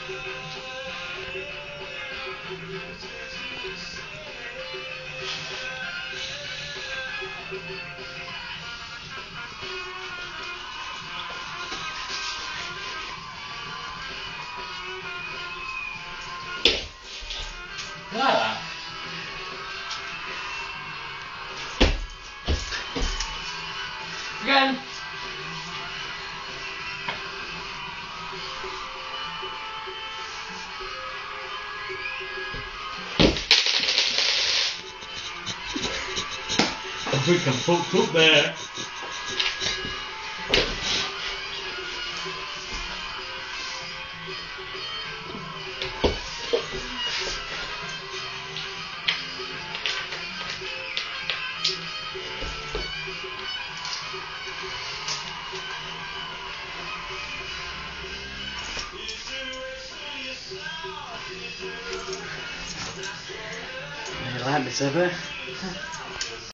You like that? Again. I think I fucked up there. You like this, ever?